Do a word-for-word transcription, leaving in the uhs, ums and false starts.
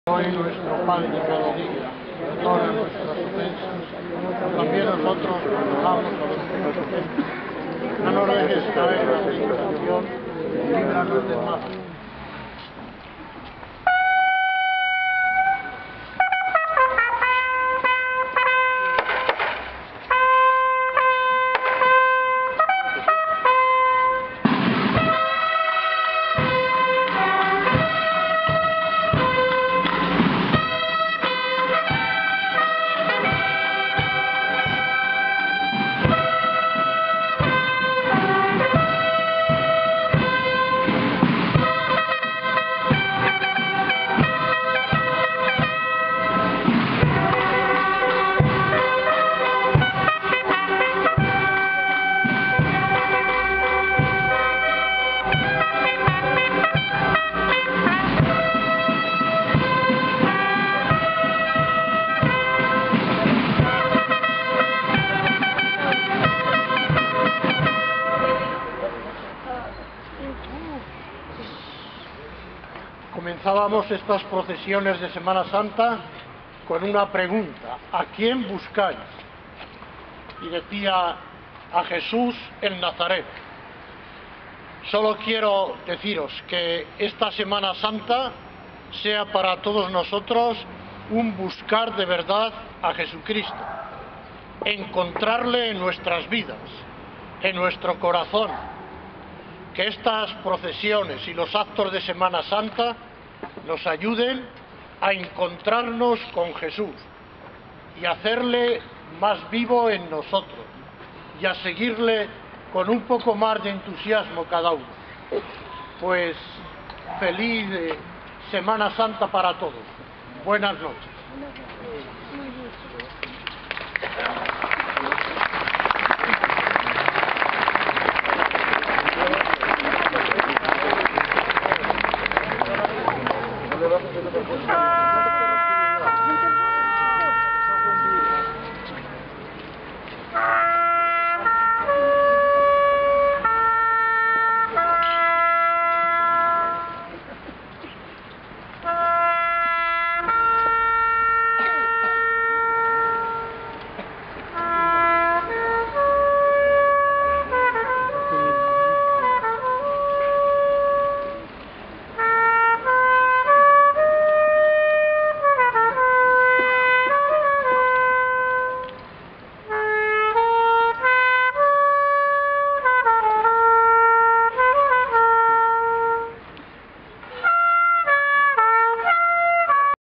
Hoy nuestro pan de cada día, perdona nuestras ofensas, también nosotros perdonamos a los que nos ofenden. No nos dejes caer en la tentación, líbranos del mal. Comenzábamos estas procesiones de Semana Santa con una pregunta: ¿a quién buscáis? Y decía: a Jesús en Nazaret. Solo quiero deciros que esta Semana Santa sea para todos nosotros un buscar de verdad a Jesucristo, encontrarle en nuestras vidas, en nuestro corazón. Que estas procesiones y los actos de Semana Santa nos ayuden a encontrarnos con Jesús y a hacerle más vivo en nosotros y a seguirle con un poco más de entusiasmo cada uno. Pues feliz Semana Santa para todos. Buenas noches. Ah!